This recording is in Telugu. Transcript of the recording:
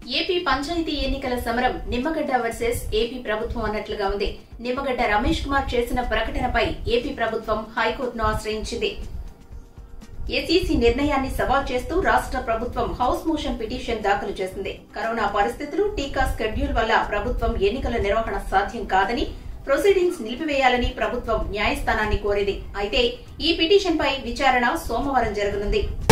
ఏపీ పంచాయతీ ఎన్నికల సమరం నిమ్మగడ్డ వర్సెస్ ఏపీ ప్రభుత్వం అన్నట్లుగా ఉంది. నిమ్మగడ్డ రమేష్ కుమార్ చేసిన ప్రకటనపై ఏపీ ప్రభుత్వం హైకోర్టును ఆశ్రయించింది. ఏసీసీ నిర్ణయాన్ని సవాల్ చేస్తూ రాష్ట్ర ప్రభుత్వం హౌస్ మోషన్ పిటిషన్ దాఖలు చేసింది. కరోనా పరిస్థితులు, టీకా షెడ్యూల్ వల్ల ప్రభుత్వం ఎన్నికల నిర్వహణ సాధ్యం కాదని, ప్రొసీడింగ్స్ నిలిపివేయాలని ప్రభుత్వం న్యాయస్థానాన్ని కోరింది. అయితే ఈ పిటిషన్పై విచారణ సోమవారం జరగనుంది.